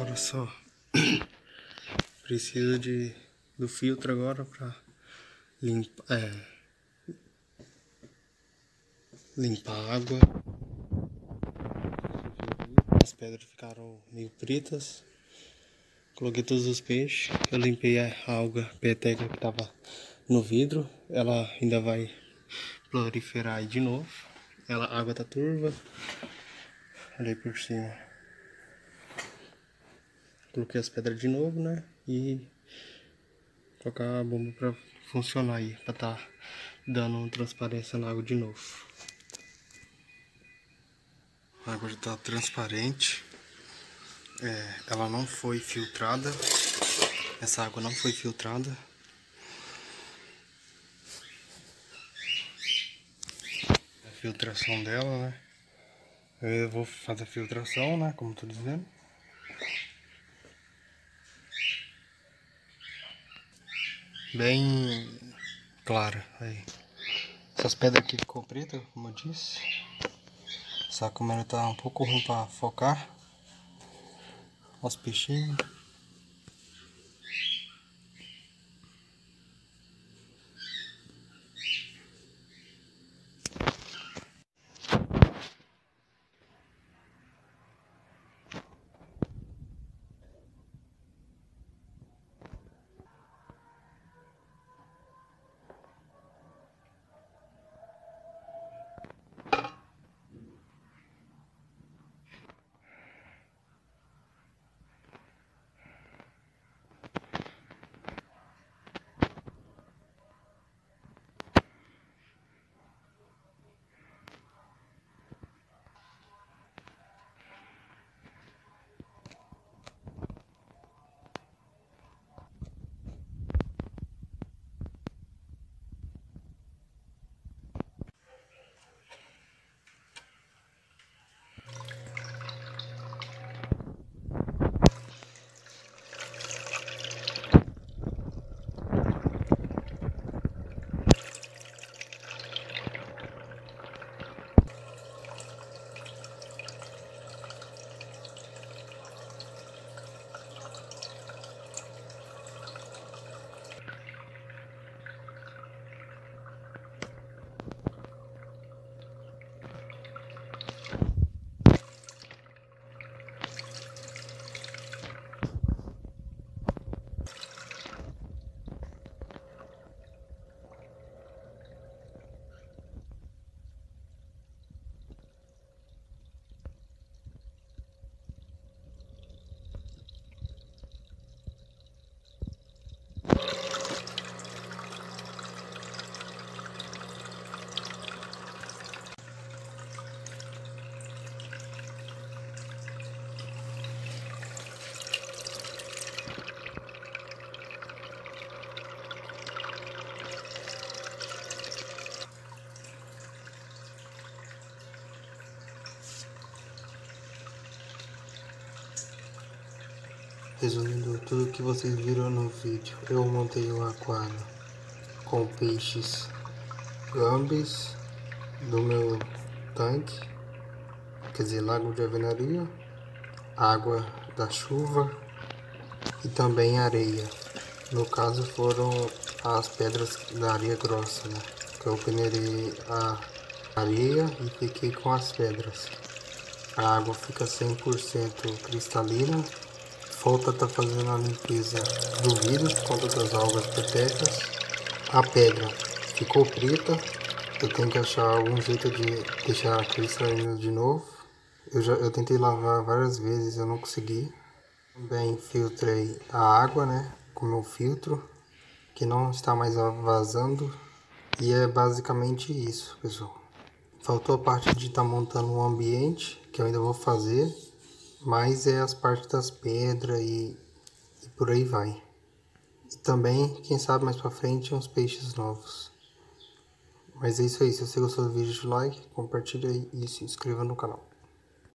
olha só. Preciso do filtro agora pra limpar a água. As pedras ficaram meio pretas. Coloquei todos os peixes. Eu limpei a alga peteca que tava no vidro. Ela ainda vai proliferar aí de novo. A água tá turva. Olhei por cima. Coloquei as pedras de novo, né? E colocar a bomba pra funcionar aí, pra tá dando transparência na água de novo. A água já tá transparente. Ela não foi filtrada. Essa água não foi filtrada. A filtração dela, né? Eu vou fazer a filtração, né? Como eu tô dizendo. Bem clara aí. Essas pedras aqui ficou preta, como eu disse. Essa câmera tá um pouco ruim pra focar. Olha os peixinhos. Resumindo tudo que vocês viram no vídeo, eu montei um aquário com peixes gambis do meu tanque, quer dizer, lago de alvenaria, água da chuva e também areia. No caso foram as pedras da areia grossa, né? Que eu peneirei a areia e fiquei com as pedras. A água fica 100% cristalina. Falta tá fazendo a limpeza do vidro por conta das algas petecas. A pedra ficou preta. Eu tenho que achar algum jeito de deixar cristalina de novo. Eu tentei lavar várias vezes, eu não consegui. Também filtrei a água, né, com meu filtro, que não está mais vazando. E é basicamente isso, pessoal. Faltou a parte de estar montando um ambiente, que eu ainda vou fazer. Mas é as partes das pedras e por aí vai. E também, quem sabe mais pra frente, uns peixes novos. Mas é isso aí, se você gostou do vídeo, deixa o like, compartilha e se inscreva no canal.